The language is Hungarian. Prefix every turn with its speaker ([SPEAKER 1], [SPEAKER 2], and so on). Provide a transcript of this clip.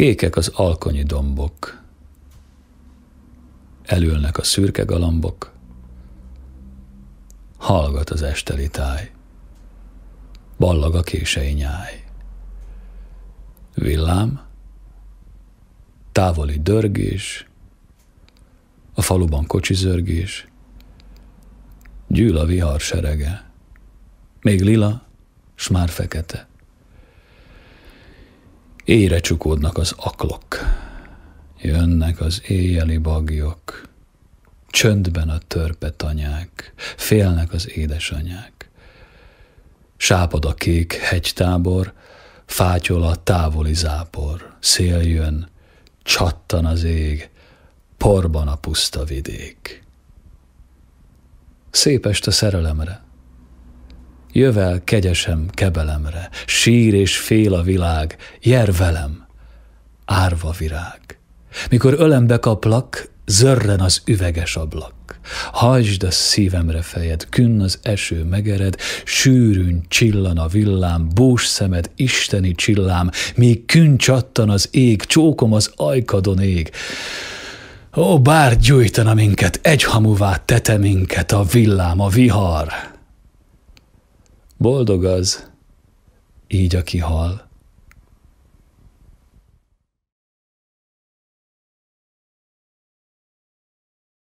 [SPEAKER 1] Kékek az alkonyi dombok, elülnek a szürke galambok, hallgat az esteli táj, ballag a kései nyáj. Villám, távoli dörgés, a faluban kocsizörgés, gyűl a vihar serege, még lila, s már fekete. Éjre csukódnak az aklok, jönnek az éjjeli bagyok, csöndben a törpetanyák, félnek az édesanyák. Sápad a kék hegytábor, fátyol a távoli zápor, szél jön, csattan az ég, porban a puszta vidék. Szép este szerelemre, jövel kegyesem kebelemre, sír és fél a világ, jár velem, árva virág. Mikor ölembe kaplak, zörren az üveges ablak. Hajtsd a szívemre fejed, künn az eső megered, sűrűn csillan a villám, bús szemed, isteni csillám, míg künn csattan az ég, csókom az ajkadon ég. Ó, bár gyújtana minket, egyhamuvá tete minket a villám, a vihar. Boldog az, így aki hal,